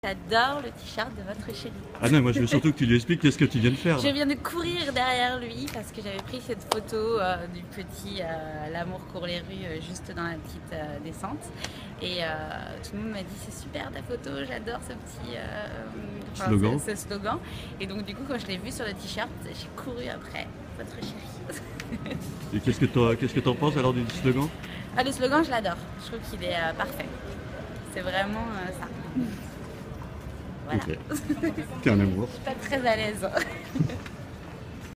J'adore le t-shirt de votre chérie. Ah non, moi je veux surtout que tu lui expliques qu'est-ce que tu viens de faire. Je viens de courir derrière lui parce que j'avais pris cette photo du petit L'amour court les rues juste dans la petite descente. Et tout le monde m'a dit c'est super ta photo, j'adore ce petit slogan. ce slogan. Et donc du coup quand je l'ai vu sur le t-shirt, j'ai couru après votre chérie. Et qu'est-ce que t'en penses alors du slogan? Ah, le slogan je l'adore, je trouve qu'il est parfait. C'est vraiment ça. Voilà. Ok. T'es un amour. Je suis pas très à l'aise.